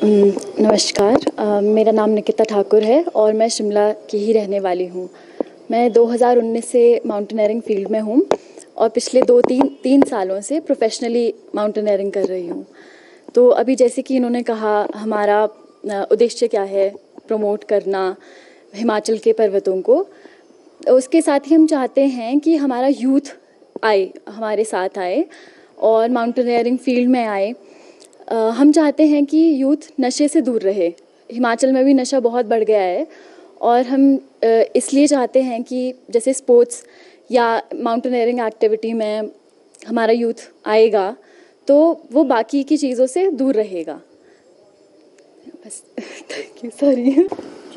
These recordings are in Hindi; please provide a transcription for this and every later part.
नमस्कार। मेरा नाम निकिता ठाकुर है और मैं शिमला की ही रहने वाली हूँ। मैं 2019 से माउंटेनियरिंग फील्ड में हूँ और पिछले तीन सालों से प्रोफेशनली माउंटेनियरिंग कर रही हूँ। तो अभी जैसे कि इन्होंने कहा, हमारा उद्देश्य क्या है, प्रमोट करना हिमाचल के पर्वतों को। उसके साथ ही हम चाहते हैं कि हमारा यूथ आए, हमारे साथ आए और माउंटेनियरिंग फील्ड में आए। हम चाहते हैं कि यूथ नशे से दूर रहे। हिमाचल में भी नशा बहुत बढ़ गया है और हम इसलिए चाहते हैं कि जैसे स्पोर्ट्स या माउंटेनियरिंग एक्टिविटी में हमारा यूथ आएगा तो वो बाकी की चीज़ों से दूर रहेगा। बस थैंक यू। सॉरी।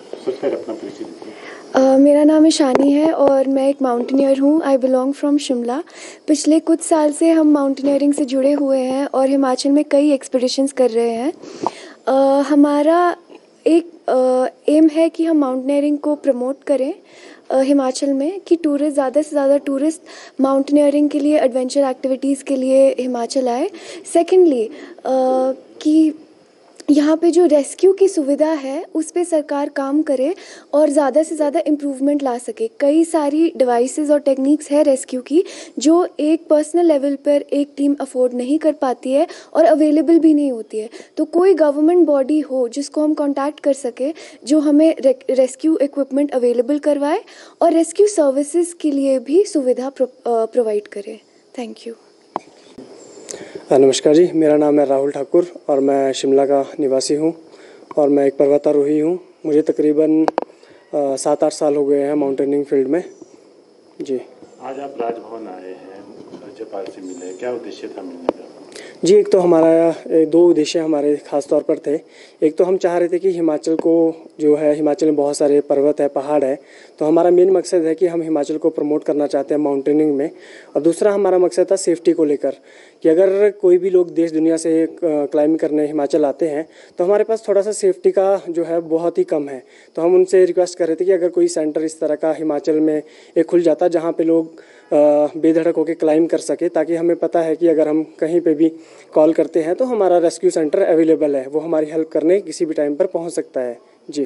मेरा नाम ईशानी है और मैं एक माउंटेनियर हूँ। I belong from Shimla. पिछले कुछ साल से हम माउंटेनियरिंग से जुड़े हुए हैं और हिमाचल में कई एक्सपीडिशंस कर रहे हैं। हमारा एक एम है कि हम माउंटेनियरिंग को प्रमोट करें हिमाचल में, कि टूरिस्ट ज़्यादा से ज़्यादा टूरिस्ट माउंटेनियरिंग के लिए, एडवेंचर एक्टिविटीज़ के लिए हिमाचल आए। सेकेंडली कि यहाँ पे जो रेस्क्यू की सुविधा है उस पे सरकार काम करे और ज़्यादा से ज़्यादा इम्प्रूवमेंट ला सके। कई सारी डिवाइसेस और टेक्निक्स है रेस्क्यू की जो एक पर्सनल लेवल पर एक टीम अफोर्ड नहीं कर पाती है और अवेलेबल भी नहीं होती है। तो कोई गवर्नमेंट बॉडी हो जिसको हम कांटेक्ट कर सके, जो हमें रेस्क्यू इक्विपमेंट अवेलेबल करवाए और रेस्क्यू सर्विसेज के लिए भी सुविधा प्रोवाइड करे। Thank you. नमस्कार जी, मेरा नाम है राहुल ठाकुर और मैं शिमला का निवासी हूँ और मैं एक पर्वतारोही हूँ। मुझे तकरीबन 7-8 साल हो गए हैं माउंटेनिंग फील्ड में जी। आज आप राजभवन आए हैं, राज्यपाल से मिले, क्या उद्देश्य था मिलने का? जी, एक तो हमारा 2 उद्देश्य हमारे ख़ास तौर पर थे। एक तो हम चाह रहे थे कि हिमाचल को जो है, हिमाचल में बहुत सारे पर्वत है, पहाड़ है, तो हमारा मेन मकसद है कि हम हिमाचल को प्रमोट करना चाहते हैं माउंटेनिंग में। और दूसरा हमारा मकसद था सेफ्टी को लेकर, कि अगर कोई भी लोग देश दुनिया से क्लाइंबिंग करने हिमाचल आते हैं तो हमारे पास थोड़ा सा सेफ्टी का जो है बहुत ही कम है। तो हम उनसे रिक्वेस्ट कर रहे थे कि अगर कोई सेंटर इस तरह का हिमाचल में एक खुल जाता जहाँ पे लोग बेधड़क होकर क्लाइंब कर सके, ताकि हमें पता है कि अगर हम कहीं पे भी कॉल करते हैं तो हमारा रेस्क्यू सेंटर अवेलेबल है, वो हमारी हेल्प करने किसी भी टाइम पर पहुंच सकता है जी।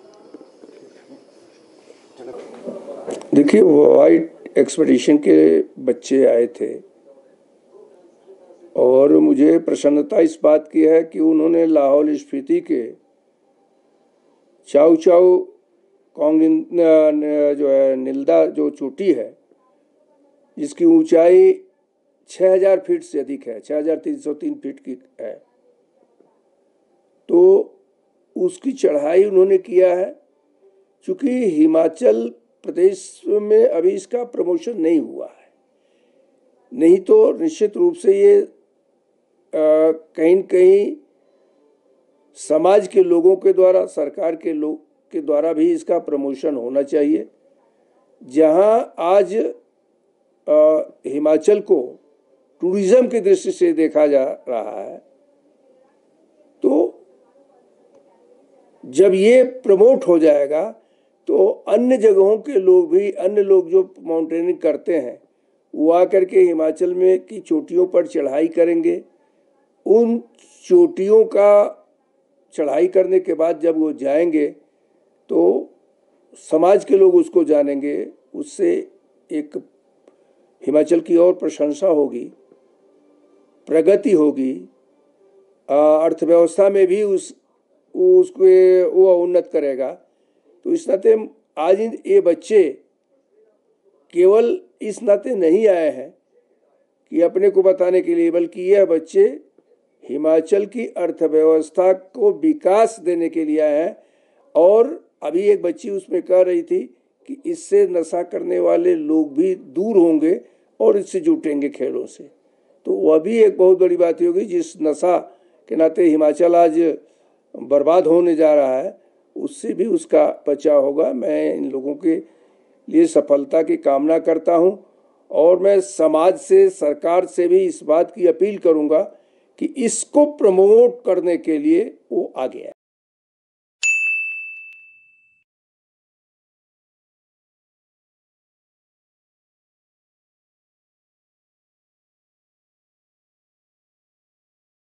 देखिए, वाइट एक्सपीडिशन के बच्चे आए थे और मुझे प्रसन्नता इस बात की है कि उन्होंने लाहौल स्पीति के चाउ चाउ कॉन्ग जो है निल्दा जो चोटी है, जिसकी ऊंचाई 6000 फीट से अधिक है, 6303 फीट की है, तो उसकी चढ़ाई उन्होंने किया है। चूँकि हिमाचल प्रदेश में अभी इसका प्रमोशन नहीं हुआ है, नहीं तो निश्चित रूप से ये कहीं न कहीं समाज के लोगों के द्वारा, सरकार के लोग के द्वारा भी इसका प्रमोशन होना चाहिए। जहां आज हिमाचल को टूरिज्म की दृष्टि से देखा जा रहा है, तो जब ये प्रमोट हो जाएगा तो अन्य जगहों के लोग भी, अन्य लोग जो माउंटेनिंग करते हैं वो आकर के हिमाचल में की चोटियों पर चढ़ाई करेंगे। उन चोटियों का चढ़ाई करने के बाद जब वो जाएंगे तो समाज के लोग उसको जानेंगे, उससे एक हिमाचल की और प्रशंसा होगी, प्रगति होगी, अर्थव्यवस्था में भी उसको वो उन्नत करेगा। तो इस नाते आज ये बच्चे केवल इस नाते नहीं आए हैं कि अपने को बताने के लिए, बल्कि यह बच्चे हिमाचल की अर्थव्यवस्था को विकास देने के लिए आए हैं। और अभी एक बच्ची उसमें कह रही थी कि इससे नशा करने वाले लोग भी दूर होंगे और इससे जुटेंगे खेलों से, तो वह भी एक बहुत बड़ी बात होगी। जिस नशा के नाते हिमाचल आज बर्बाद होने जा रहा है, उससे भी उसका बचाव होगा। मैं इन लोगों के लिए सफलता की कामना करता हूं और मैं समाज से, सरकार से भी इस बात की अपील करूंगा कि इसको प्रमोट करने के लिए वो आगे आए।